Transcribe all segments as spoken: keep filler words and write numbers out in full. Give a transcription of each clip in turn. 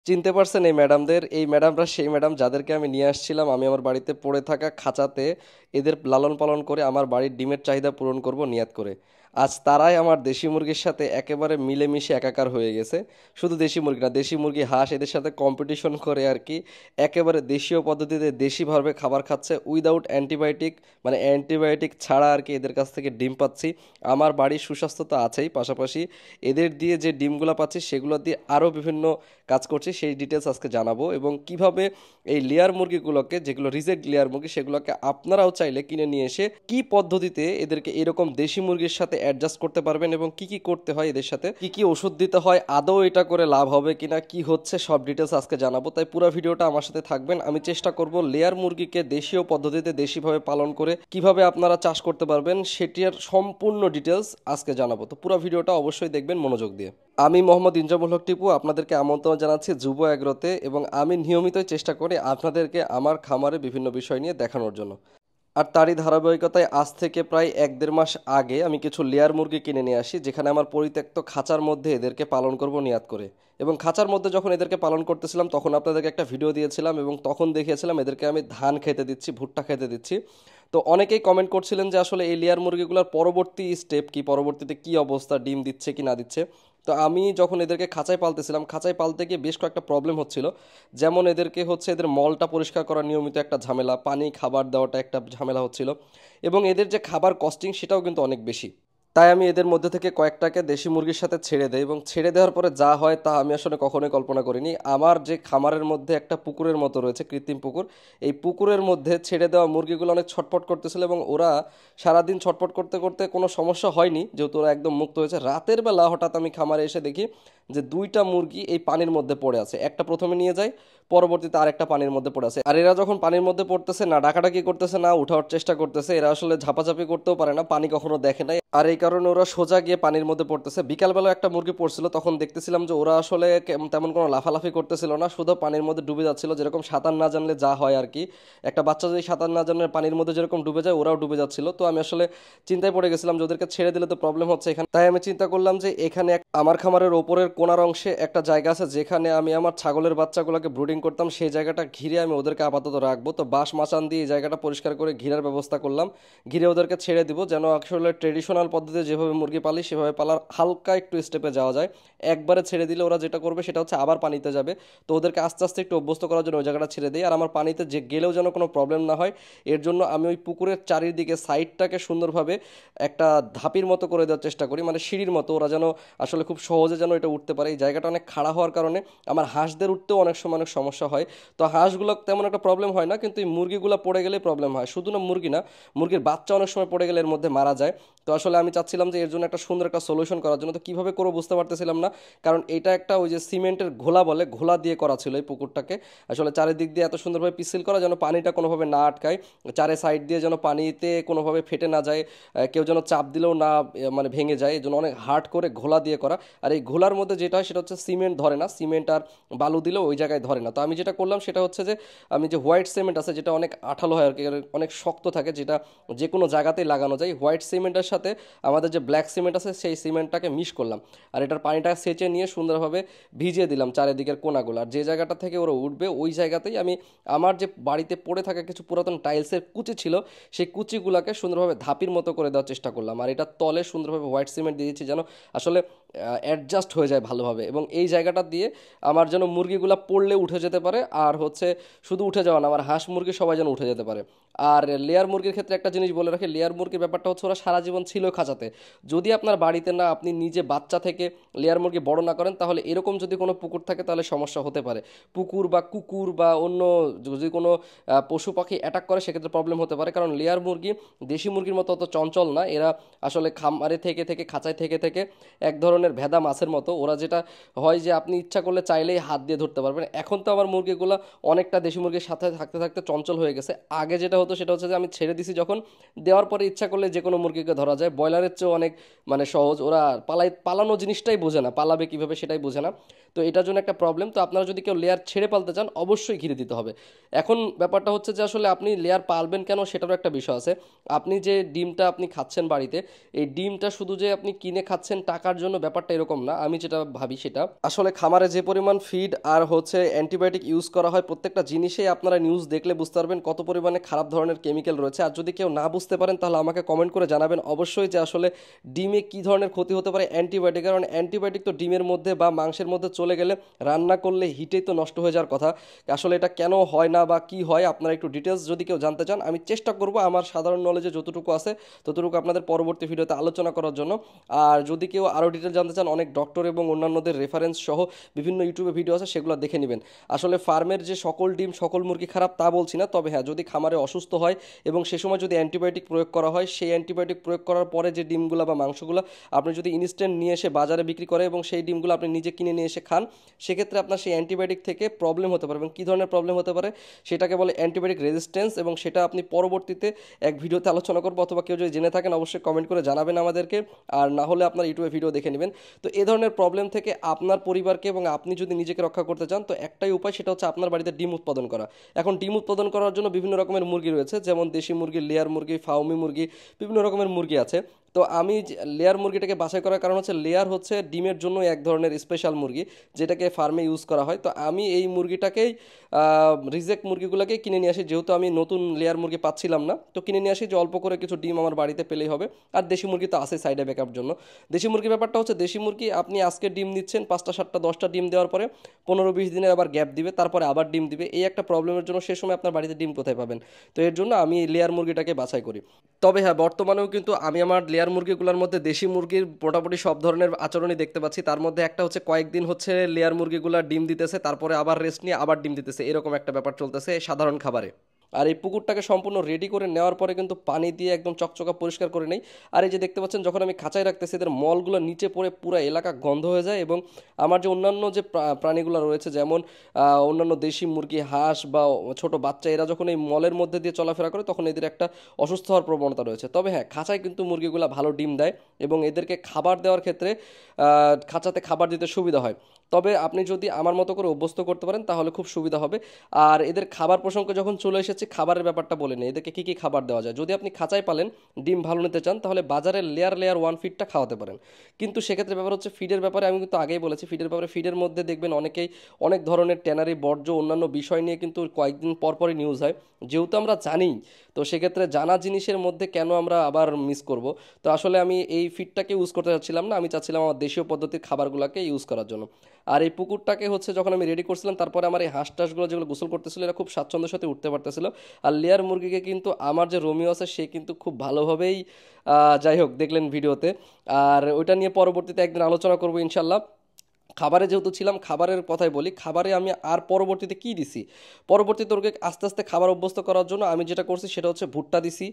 চিনতে পারছেন এই ম্যাডামদের? এই ম্যাডামরা সেই ম্যাডাম যাদেরকে আমি নিয়ে আসছিলাম আমি আমার বাড়িতে পড়ে থাকা খাঁচাতে এদের লালন পালন করে আমার বাড়ির ডিমের চাহিদা পূরণ করব নিয়াত করে। আজ তারাই আমার দেশি মুরগির সাথে একেবারে মিলেমিশে একাকার হয়ে গেছে। শুধু দেশি মুরগি না, দেশি মুরগি হাঁস এদের সাথে কম্পিটিশন করে আর কি একেবারে দেশীয় পদ্ধতিতে দেশিভাবে খাবার খাচ্ছে উইদাউট অ্যান্টিবায়োটিক, মানে অ্যান্টিবায়োটিক ছাড়া আর কি এদের কাছ থেকে ডিম পাচ্ছি। আমার বাড়ির সুস্বাস্থ্য তো আছেই, পাশাপাশি এদের দিয়ে যে ডিমগুলো পাচ্ছি সেগুলো দিয়ে আরও বিভিন্ন কাজ করছি, সেই ডিটেলস আজকে জানাবো। এবং কিভাবে এই লেয়ার মুরগিগুলোকে, যেগুলো রিজেক্ট লেয়ার মুরগি, সেগুলোকে আপনারাও চাইলে কিনে নিয়ে এসে কি পদ্ধতিতে এদেরকে এরকম দেশি মুরগির সাথে অ্যাডজাস্ট করতে পারবেন এবং কি কি করতে হয় এদের সাথে, কি কি ওষুধ দিতে হয়, আদৌ এটা করে লাভ হবে কিনা, কি হচ্ছে, সব ডিটেলস আজকে জানাবো। তাই পুরো ভিডিওটা আমার সাথে থাকবেন। আমি চেষ্টা করব লেয়ার মুরগিকে দেশীয় পদ্ধতিতে দেশিভাবে পালন করে কিভাবে আপনারা চাষ করতে পারবেন সেটির সম্পূর্ণ ডিটেলস আজকে জানাবো। তো পুরো ভিডিওটা অবশ্যই দেখবেন মনোযোগ দিয়ে। আমি মোহাম্মদ ইনজামুল হক টিপু আপনাদেরকে আমন্ত্রণ জানাচ্ছি যুব এগ্রোতে, এবং আমি নিয়মিতই চেষ্টা করি আপনাদেরকে আমার খামারে বিভিন্ন বিষয় নিয়ে দেখানোর জন্য। আর তারই ধারাবাহিকতায় আজ থেকে প্রায় এক দেড় মাস আগে আমি কিছু লেয়ার মুরগি কিনে নিয়ে আসি, যেখানে আমার পরিত্যক্ত খাঁচার মধ্যে এদেরকে পালন করব নিয়াত করে। এবং খাঁচার মধ্যে যখন এদেরকে পালন করতেছিলাম তখন আপনাদেরকে একটা ভিডিও দিয়েছিলাম এবং তখন দেখিয়েছিলাম এদেরকে আমি ধান খেতে দিচ্ছি, ভুট্টা খেতে দিচ্ছি। তো অনেকেই কমেন্ট করছিলেন যে আসলে এই লেয়ার মুরগিগুলোর পরবর্তী স্টেপ কি, পরবর্তীতে কি অবস্থা, ডিম দিচ্ছে কি না দিচ্ছে। তো আমি যখন এদেরকে খাঁচায় পালতেছিলাম, খাঁচায় পালতে গিয়ে বেশ কয়েকটা প্রবলেম হচ্ছিল। যেমন এদেরকে হচ্ছে এদের মলটা পরিষ্কার করা নিয়মিত একটা ঝামেলা, পানি খাবার দেওয়াটা একটা ঝামেলা হচ্ছিল, এবং এদের যে খাবার কস্টিং সেটাও কিন্তু অনেক বেশি। তাই আমি এদের মধ্যে থেকে কয়েকটাকে দেশি মুরগির সাথে ছেড়ে দেই, এবং ছেড়ে দেওয়ার পরে যা হয় তা আমি আসলে কখনোই কল্পনা করিনি। আমার যে খামারের মধ্যে একটা পুকুরের মতো রয়েছে, কৃত্রিম পুকুর, এই পুকুরের মধ্যে ছেড়ে দেওয়া মুরগিগুলো অনেক ছটফট করতেছিল, এবং ওরা সারাদিন ছটফট করতে করতে কোনো সমস্যা হয়নি, যেহেতু ওরা একদম মুক্ত হয়েছে। রাতের বেলা হঠাৎ আমি খামারে এসে দেখি যে দুইটা মুরগি এই পানির মধ্যে পড়ে আছে। একটা প্রথমে নিয়ে যায়, পরবর্তীতে আরেকটা পানির মধ্যে পড়ে আছে। আর এরা যখন পানির মধ্যে পড়তেছে, না ডাকাডাকি করতেছে না উঠার চেষ্টা করতেছে, এরা আসলে ঝাপাঝাপি করতেও পারে না, পানি কখনো দেখে নাই, আর এই কারণে ওরা সোজা গিয়ে পানির মধ্যে পড়তেছে। বিকালবেলা একটা মুরগি পড়ছিল, তখন দেখতেছিলাম যে ওরা আসলে কেম- তেমন কোনো লাফালাফি করতেছিল না, শুধু পানির মধ্যে ডুবে যাচ্ছিল, যেরকম সাঁতার না জানলে যা হয় আর কি। একটা বাচ্চা যদি সাঁতার না জানলে পানির মধ্যে যেরকম ডুবে যায়, ওরাও ডুবে যাচ্ছিল। তো আমি আসলে চিন্তায় পড়ে গেছিলাম যে ওদেরকে ছেড়ে দিলে তো প্রবলেম হচ্ছে এখানে। তাই আমি চিন্তা করলাম যে এখানে এক- আমার খামারের ওপরের কোনার অংশে একটা জায়গা আছে যেখানে আমি আমার ছাগলের বাচ্চাগুলোকে ব্রুডিং করতাম, সেই জায়গাটা ঘিরে আমি ওদেরকে আপাতত রাখবো। তো বাঁশ মাচান দিয়ে এই জায়গাটা পরিষ্কার করে ঘিরার ব্যবস্থা করলাম, ঘিরে ওদেরকে ছেড়ে দিব, যেন আসলে ট্রেডিশনাল পদ্ধতিতে যেভাবে মুরগি পালি সেভাবে পালার হালকা একটু স্টেপে যাওয়া যায়। একবারে ছেড়ে দিলে ওরা যেটা করবে সেটা হচ্ছে আবার পানিতে যাবে। তো ওদেরকে আস্তে আস্তে একটু অভ্যস্ত করার জন্য ওই জায়গাটা ছেড়ে দিই, আর আমার পানিতে যে গেলেও যেন কোনো প্রবলেম না হয় এর জন্য আমি ওই পুকুরের চারিদিকে সাইডটাকে সুন্দরভাবে একটা ধাপির মতো করে দেওয়ার চেষ্টা করি, মানে সিঁড়ির মতো, ওরা যেন আসলে খুব সহজে যেন এটা উঠতে পারে। এই জায়গাটা অনেক খাড়া হওয়ার কারণে আমার হাঁসদের উঠতেও অনেক সময় অনেক সমস্যা হয়। তো হাঁসগুলো তেমন একটা প্রবলেম হয় না, কিন্তু এই মুরগিগুলো পড়ে গেলে প্রবলেম হয়। শুধু না মুরগি না, মুরগির বাচ্চা অনেক সময় পড়ে গেলে এর মধ্যে মারা যায়। তো আসলে আমি চাচ্ছিলাম যে এর জন্য একটা সুন্দর একটা সলিউশন করার জন্য, তো কীভাবে করবো বুঝতে পারতেছিলাম না, কারণ এটা একটা ওই যে সিমেন্টের ঘোলা বলে, ঘোলা দিয়ে করা ছিল এই পুকুরটাকে। আসলে চারিদিক দিয়ে এত সুন্দরভাবে পিসিল করা যেন পানিটা কোনোভাবে না আটকায়, চারে সাইড দিয়ে যেন পানিতে কোনোভাবে ফেটে না যায়, আহ, কেউ যেন চাপ দিলেও না আহ, মানে ভেঙে যায়, এই জন্য অনেক হার্ড করে ঘোলা দিয়ে করা। আর এই ঘোলার মধ্যে যেটা হয় সেটা হচ্ছে সিমেন্ট ধরে না, সিমেন্ট আর বালু দিলেও ওই জায়গায় ধরে না। তো আমি যেটা করলাম সেটা হচ্ছে যে আমি যে হোয়াইট সিমেন্ট আছে, যেটা অনেক আঠালো হয় আর কি, অনেক শক্ত থাকে, যেটা যে কোনো জায়গাতেই লাগানো যায়, হোয়াইট সিমেন্টের সাথে আমাদের যে ব্ল্যাক সিমেন্ট আছে সেই সিমেন্টটাকে মিশ করলাম, আর এটার পানিটা সেচে নিয়ে সুন্দরভাবে ভিজিয়ে দিলাম চারিদিকের কোনাগুলো। আর যে জায়গাটা থেকে ওরা উঠবে ওই জায়গাতেই আমি আমার যে বাড়িতে পড়ে থাকা কিছু পুরাতন টাইলসের কুচি ছিল সেই কুচিগুলোকে সুন্দরভাবে ধাপির মতো করে দেওয়ার চেষ্টা করলাম, আর এটা তলে সুন্দরভাবে হোয়াইট সিমেন্ট দিয়ে দিচ্ছি যেন আসলে অ্যাডজাস্ট হয়ে যায় ভালোভাবে। এবং এই জায়গাটা দিয়ে আমার যেন মুরগিগুলো পড়লে উঠে যেতে পারে, আর হচ্ছে শুধু উঠে যাওয়া না, আমার হাঁস মুরগি সবাই যেন উঠে যেতে পারে। আর লেয়ার মুরগির ক্ষেত্রে একটা জিনিস বলে রাখি, লেয়ার মুরগির ব্যাপারটা হচ্ছে ওরা সারা জীবন ছিল খাঁচাতে। যদি আপনার বাড়িতে না আপনি নিজে বাচ্চা থেকে লেয়ার মুরগি বড় না করেন, তাহলে এরকম যদি কোনো পুকুর থাকে তাহলে সমস্যা হতে পারে। পুকুর বা কুকুর বা অন্য যদি কোনো আহ, পশু পাখি অ্যাটাক করে সেক্ষেত্রে প্রবলেম হতে পারে, কারণ লেয়ার মুরগি দেশি মুরগির মতো অত চঞ্চল না, এরা আসলে খামারে থেকে থেকে খাঁচায় থেকে থেকে এক ধরনের ভেদা মাছের মতো। ওরা যেটা হয় যে আপনি ইচ্ছা করলে চাইলেই হাত দিয়ে ধরতে পারবেন। এখন তো আমার মুরগিগুলো অনেকটা দেশি মুরগির সাথে থাকতে থাকতে চঞ্চল হয়ে গেছে। আগে যেটা হতো সেটা হচ্ছে যে আমি ছেড়ে দিছি যখন, দেওয়ার পরে ইচ্ছা করলে যে কোনো মুরগিকে ধরা যায়, ব্রয়লারের চেয়েও অনেক মানে সহজ। ওরা পালাই পালানো জিনিসটাই বোঝে না, পালাবে কীভাবে সেটাই বোঝে না। তো এটার জন্য একটা প্রবলেম। তো আপনারা যদি কেউ লেয়ার ছেড়ে পালতে চান অবশ্যই ঘিরে দিতে হবে। এখন ব্যাপারটা হচ্ছে যে আসলে আপনি লেয়ার পালবেন কেন সেটারও একটা বিষয় আছে। আপনি যে ডিমটা আপনি খাচ্ছেন বাড়িতে, এই ডিমটা শুধু যে আপনি কিনে খাচ্ছেন টাকার জন্য, ব্যাপারটা এরকম না। আমি যেটা ভাবি সেটা আসলে খামারে যে পরিমাণ ফিড আর হচ্ছে অ্যান্টিবায়োটিক ইউজ করা হয় প্রত্যেকটা জিনিসেই আপনারা নিউজ দেখলে বুঝতে পারবেন কত পরিমাণে খারাপ ধরনের কেমিক্যাল রয়েছে। আর যদি কেউ না বুঝতে পারেন তাহলে আমাকে কমেন্ট করে জানাবেন অবশ্যই যে আসলে ডিমে কী ধরনের ক্ষতি হতে পারে অ্যান্টিবায়োটিক। কারণ অ্যান্টিবায়োটিক তো ডিমের মধ্যে বা মাংসের মধ্যে চলে গেলে রান্না করলে হিটেই তো নষ্ট হয়ে যাওয়ার কথা। আসলে এটা কেন হয় না বা কি হয় আপনারা একটু ডিটেলস যদি কেউ জানতে চান, আমি চেষ্টা করব আমার সাধারণ নলেজে যতটুকু আছে ততটুকু আপনাদের পরবর্তী ভিডিওতে আলোচনা করার জন্য। আর যদি কেউ আরও ডিটেল জানতে চান, অনেক ডক্টর এবং অন্যান্যদের রেফারেন্স সহ বিভিন্ন ইউটিউবে ভিডিও আছে, সেগুলো দেখে নেবেন। আসলে ফার্মের যে সকল ডিম সকল মুরগি খারাপ তা বলছি না, তবে হ্যাঁ যদি খামারে অসুস্থ হয় এবং সে সময় যদি অ্যান্টিবায়োটিক প্রয়োগ করা হয়, সেই অ্যান্টিবায়োটিক প্রয়োগ করার পরে যে ডিমগুলো বা মাংসগুলো আপনি যদি ইনস্ট্যান্ট নিয়ে এসে বাজারে বিক্রি করে এবং সেই ডিমগুলো আপনি নিজে কিনে নিয়ে এসে খান, সেক্ষেত্রে আপনার সেই অ্যান্টিবায়োটিক থেকে প্রবলেম হতে পারে। এবং কী ধরনের প্রবলেম হতে পারে সেটাকে বলে অ্যান্টিবায়োটিক রেজিস্ট্যান্স, এবং সেটা আপনি পরবর্তীতে এক ভিডিওতে আলোচনা করবো, অথবা কেউ যদি জেনে থাকেন অবশ্যই কমেন্ট করে জানাবেন আমাদেরকে, আর না হলে আপনার ইউটিউবে ভিডিও দেখে নেবেন। তো এই ধরনের প্রবলেম থেকে আপনার পরিবারকে এবং আপনি যদি নিজেকে রক্ষা করতে চান, তো একটাই উপায়, সেটা হচ্ছে আপনার বাড়িতে ডিম উৎপাদন করা। এখন ডিম উৎপাদন করার জন্য বিভিন্ন রকমের মুরগি রয়েছে, যেমন দেশি মুরগি, লেয়ার মুরগি, ফাউমি মুরগি, বিভিন্ন রকমের মুরগি আছে। তো আমি লেয়ার মুরগিটাকে বাছাই করার কারণ হচ্ছে লেয়ার হচ্ছে ডিমের জন্য এক ধরনের স্পেশাল মুরগি যেটাকে ফার্মে ইউজ করা হয়। তো আমি এই মুরগিটাকেই রিজেক্ট মুরগিগুলোকেই কিনে নিয়ে আসি, যেহেতু আমি নতুন লেয়ার মুরগি পাচ্ছিলাম না, তো কিনে নিয়ে আসি যে অল্প করে কিছু ডিম আমার বাড়িতে পেলেই হবে। আর দেশি মুরগি তো আছে সাইডে ব্যাকআপ জন্য। দেশি মুরগির ব্যাপারটা হচ্ছে, দেশি মুরগি আপনি আজকে ডিম দিচ্ছেন, পাঁচটা সাতটা দশটা ডিম দেওয়ার পরে পনেরো বিশ দিনের আবার গ্যাপ দিবে, তারপরে আবার ডিম দিবে। এই একটা প্রবলেমের জন্য সে সময় আপনার বাড়িতে ডিম কোথায় পাবেন? তো এর জন্য আমি লেয়ার মুরগিটাকে বাছাই করি। তবে হ্যাঁ, বর্তমানেও কিন্তু আমি আমার লেয়ার মুরগিগুলোর মধ্যে দেশি মুরগির মোটামুটি সব ধরনের আচরণই দেখতে পাচ্ছি। তার মধ্যে একটা হচ্ছে কয়েকদিন হচ্ছে লেয়ার মুরগিগুলো ডিম দিতেছে, তারপরে আবার রেস্ট নিয়ে আবার ডিম দিতেছে, এরকম একটা ব্যাপার চলতেছে সাধারণ খাবারে। আর এই পুকুরটাকে সম্পূর্ণ রেডি করে নেওয়ার পরে কিন্তু পানি দিয়ে একদম চকচকা পরিষ্কার করে নেই। আর এই যে দেখতে পাচ্ছেন, যখন আমি খাঁচায় রাখতেছি এদের মলগুলো নিচে পড়ে পুরো এলাকা গন্ধ হয়ে যায়। এবং আমার যে অন্যান্য যে প্রাণীগুলো রয়েছে, যেমন অন্যান্য দেশি মুরগি, হাঁস বা ছোট বাচ্চা, এরা যখন এই মলের মধ্যে দিয়ে চলাফেরা করে তখন এদের একটা অসুস্থ হওয়ার প্রবণতা রয়েছে। তবে হ্যাঁ, খাঁচায় কিন্তু মুরগিগুলো ভালো ডিম দেয় এবং এদেরকে খাবার দেওয়ার ক্ষেত্রে খাঁচাতে খাবার দিতে সুবিধা হয়। তবে আপনি যদি আমার মতো করে অভ্যস্ত করতে পারেন তাহলে খুব সুবিধা হবে। আর এদের খাবার প্রসঙ্গে যখন চলে এসেছে, খাবারের ব্যাপারটা বলে নেই, এদেরকে কী কী খাবার দেওয়া যায়। যদি আপনি খাঁচায় পালেন, ডিম ভালো নিতে চান, তাহলে বাজারের লেয়ার লেয়ার ওয়ান ফিডটা খাওয়াতে পারেন। কিন্তু সেক্ষেত্রে ব্যাপার হচ্ছে ফিডের ব্যাপারে, আমি কিন্তু আগেই বলেছি ফিডের ব্যাপারে। ফিডের মধ্যে দেখবেন অনেকেই অনেক ধরনের ট্যানারি, বর্জ্য, অন্যান্য বিষয় নিয়ে কিন্তু কয়েকদিন পর পরই নিউজ হয়। যেহেতু আমরা জানি, তো সেক্ষেত্রে জানা জিনিসের মধ্যে কেন আমরা আবার মিস করব? তো আসলে আমি এই ফিডটাকে ইউজ করতে চাচ্ছিলাম না, আমি চাচ্ছিলাম আমার দেশীয় পদ্ধতির খাবারগুলোকে ইউজ করার জন্য। আর এই পুকুরটাকে হচ্ছে যখন আমি রেডি করছিলাম, তারপরে আমার এই হাঁস টাসগুলো যেগুলো গোসল করতেছিল, এরা খুব স্বাচ্ছন্দ্যের সাথে উঠতে পারতেছিল। আর লেয়ার মুরগিকে কিন্তু আমার যে রোমিও আছে, সে কিন্তু খুব ভালোভাবেই, যাই হোক, দেখলেন ভিডিওতে। আর ওইটা নিয়ে পরবর্তীতে একদিন আলোচনা করবো ইনশাল্লাহ। খাবারে যেহেতু ছিলাম, খাবারের কথাই বলি। খাবারে আমি আর পরবর্তীতে কি দিছি, পরবর্তীতে ওকে আস্তে আস্তে খাবার অভ্যস্ত করার জন্য আমি যেটা করছি সেটা হচ্ছে ভুট্টা দিছি,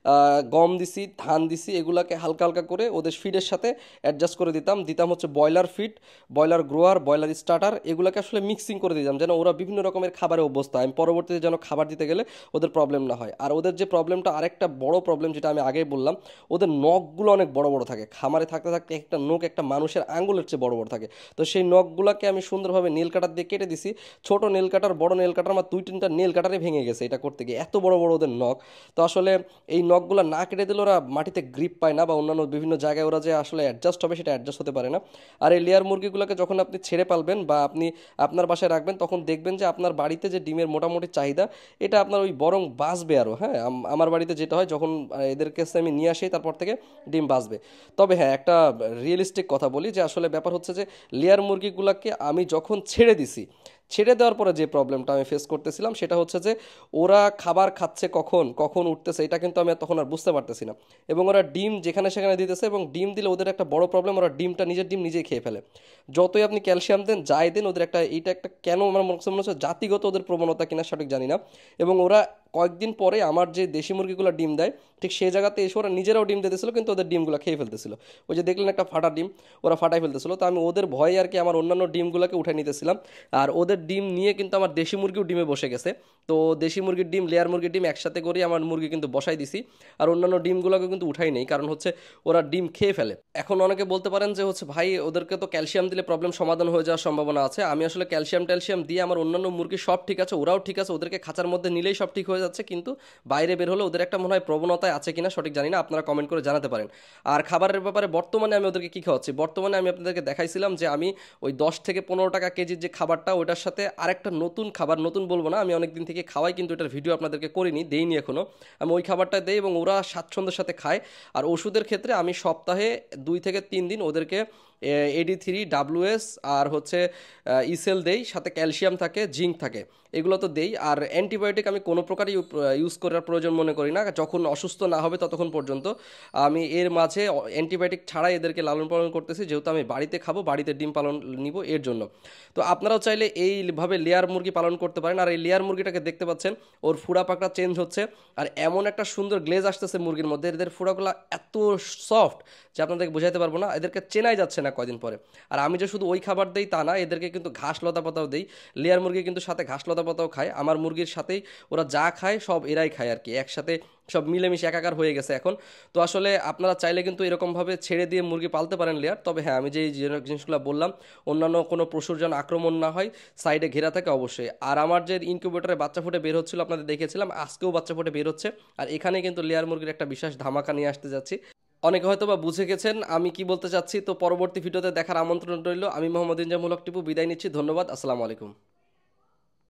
গম দিছি, ধান দিছি, এগুলাকে হালকা হালকা করে ওদের ফিডের সাথে অ্যাডজাস্ট করে দিতাম। দিতাম হচ্ছে broiler feed, broiler grower, broiler starter, এগুলোকে আসলে মিক্সিং করে দিতাম যেন ওরা বিভিন্ন রকমের খাবারে অভ্যস্ত হয়। আমি পরবর্তীতে যেন খাবার দিতে গেলে ওদের প্রবলেম না হয়। আর ওদের যে প্রবলেমটা, আরেকটা বড় প্রবলেম যেটা আমি আগেই বললাম, ওদের নখগুলো অনেক বড় বড় থাকে। খামারে থাকতে থাকতে একটা নখ একটা মানুষের আঙ্গুলের চেয়ে বড় বড় থাকে। তো সেই নখগুলোকে আমি সুন্দরভাবে নেল কাটার দিয়ে কেটে দিছি। ছোট নেল কাটার, বড় নেল কাটার, আমার দুই তিনটা নেল কাটারে ভেঙে গেছে এটা করতে গিয়ে, এত বড় বড় ওদের নখ। তো আসলে এই নখগুলো না কেটে দিলে ওরা মাটিতে গ্রিপ পায় না, বা অন্যান্য বিভিন্ন জায়গায় ওরা যে আসলে অ্যাডজাস্ট হবে সেটা অ্যাডজাস্ট হতে পারে না। আর এই লেয়ার মুরগিগুলোকে যখন আপনি ছেড়ে পালবেন বা আপনি আপনার বাসায় রাখবেন, তখন দেখবেন যে আপনার বাড়িতে যে ডিমের মোটামুটি চাহিদা, এটা আপনার ওই বরং বাঁচবে আরও। হ্যাঁ, আমার বাড়িতে যেটা হয়, যখন এদের কাছে আমি নিয়ে আসি তারপর থেকে ডিম বাঁচবে। তবে হ্যাঁ, একটা রিয়েলিস্টিক কথা বলি, যে আসলে ব্যাপার হচ্ছে যে লেয়ার মুরগিগুলোকে আমি যখন ছেড়ে দিছি, ছেড়ে দেওয়ার পরে যে প্রবলেমটা আমি ফেস করতেছিলাম সেটা হচ্ছে যে ওরা খাবার খাচ্ছে কখন, কখন উঠতেছে, এটা কিন্তু আমি তখন আর বুঝতে পারতেছি না। এবং ওরা ডিম যেখানে সেখানে দিতেছে, এবং ডিম দিলে ওদের একটা বড় প্রবলেম, ওরা ডিমটা নিজের ডিম নিজেই খেয়ে ফেলে। যতই আপনি ক্যালসিয়াম দেন, যাই দেন, ওদের একটা এইটা একটা কেন আমার মনে হচ্ছে জাতিগত ওদের প্রবণতা কিনা সঠিক জানি না। এবং ওরা কয়েকদিন পরে আমার যে দেশি মুরগিগুলো ডিম দেয়, ঠিক সেই জায়গাতে এসে ওরা নিজেরাও ডিম দিতেছিল, কিন্তু ওদের ডিমগুলো খেয়ে ফেলতেছিল। ওই যে দেখলেন একটা ফাটা ডিম, ওরা ফাটাই ফেলতেছিল। তো আমি ওদের ভয়ে আর কি আমার অন্যান্য ডিমগুলোকে উঠে নিতেছিলাম, আর ওদের ডিম নিয়ে কিন্তু আমার দেশি মুরগিও ডিমে বসে গেছে। তো দেশি মুরগির ডিম, লেয়ার মুরগির ডিম একসাথে করে আমার মুরগি কিন্তু বসাই দিছি। আর অন্যান্য ডিমগুলোকে কিন্তু উঠাই নেই, কারণ হচ্ছে ওরা ডিম খেয়ে ফেলে। এখন অনেকে বলতে পারেন যে হচ্ছে ভাই ওদেরকে তো ক্যালসিয়াম দিলে প্রবলেম সমাধান হয়ে যাওয়ার সম্ভাবনা আছে। আমি আসলে ক্যালসিয়াম ট্যালসিয়াম দিয়ে আমার অন্যান্য মুরগি সব ঠিক আছে, ওরাও ঠিক আছে, ওদেরকে খাঁচার মধ্যে নিলেই সব ঠিক হয়ে যাচ্ছে, কিন্তু বাইরে বের হলে ওদের একটা মনে হয় প্রবণতায় আছে কিনা সঠিক জানি না, আপনারা কমেন্ট করে জানাতে পারেন। আর খাবারের ব্যাপারে বর্তমানে আমি ওদেরকে কী খাওয়াচ্ছি, বর্তমানে আমি আপনাদেরকে দেখাইছিলাম যে আমি ওই দশ থেকে পনেরো টাকা কেজির যে খাবারটা, ওটার সাথে আরেকটা নতুন খাবার, নতুন বলবো না, আমি অনেক দিন থেকে খাওয়াই কিন্তু এটার ভিডিও আপনাদেরকে করিনি, দেইনি এখনও। আমি ওই খাবারটা দেই এবং ওরা স্বাচ্ছন্দ্যের সাথে খায়। আর ওষুধের ক্ষেত্রে আমি সপ্তাহে দুই থেকে তিন দিন ওদেরকে এডি থ্রি, ডাব্লিউএস আর হচ্ছে ইসেল দেই, সাথে ক্যালসিয়াম থাকে, জিঙ্ক থাকে, এগুলো তো দেই। আর অ্যান্টিবায়োটিক আমি কোনো প্রকারই ইউজ করার প্রয়োজন মনে করি না, যখন অসুস্থ না হবে ততক্ষণ পর্যন্ত। আমি এর মাঝে অ্যান্টিবায়োটিক ছাড়াই এদেরকে লালন পালন করতেছি, যেহেতু আমি বাড়িতে খাবো, বাড়িতে ডিম পালন নিব এর জন্য। তো আপনারাও চাইলে এইভাবে লেয়ার মুরগি পালন করতে পারেন। আর এই লেয়ার মুরগিটাকে দেখতে পাচ্ছেন, ওর ফুড়া পাকড়া চেঞ্জ হচ্ছে, আর এমন একটা সুন্দর গ্লেজ আসতেছে মুরগির মধ্যে, এদের ফুড়াগুলো এত সফট যে আপনাদেরকে বোঝাতে পারবো না, এদেরকে চেনাই যাচ্ছে না কয়দিন পরে। আর আমি যে শুধু ওই খাবার দেই তা না, এদেরকে কিন্তু ঘাস লতা পাতাও দেই। লেয়ার মুরগি কিন্তু সাথে ঘাস লতা পাতাও খায়, আমার মুরগির সাথেই ওরা যা খায় সব এরাই খায় আর কি, একসাথে সব মিলেমিশে একাকার হয়ে গেছে এখন। তো আসলে আপনারা চাইলে কিন্তু এরকমভাবে ছেড়ে দিয়ে মুরগি পালতে পারেন লেয়ার। তবে হ্যাঁ, আমি যে জিনিসগুলো বললাম, অন্যান্য কোনো পশুর যেন আক্রমণ না হয়, সাইডে ঘেরা থাকে অবশ্যই। আর আমার যে ইনকিউবেটরে বাচ্চা ফুটে বের হচ্ছিল আপনাদের দেখেছিলাম, আজকেও বাচ্চা ফুটে বের হচ্ছে। আর এখানে কিন্তু লেয়ার মুরগির একটা বিশেষ ধামাকা নিয়ে আসতে যাচ্ছি। অনেকে হয়তো বা বুঝে গেছেন আমি কি বলতে চাচ্ছি। তো পরবর্তী ভিডিওতে দেখার আমন্ত্রণ রইল। আমি মোহাম্মদ ইনজামুল হক টিপু বিদায় নিচ্ছি। ধন্যবাদ। আসসালামু আলাইকুম।